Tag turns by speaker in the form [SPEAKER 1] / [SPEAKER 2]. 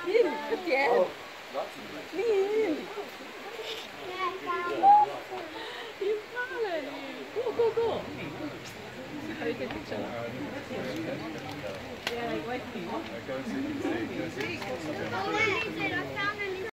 [SPEAKER 1] In, again.
[SPEAKER 2] Oh, that's nice.
[SPEAKER 1] In. You pilot, you. Go, go, go. How do you take a picture? Yeah, like me.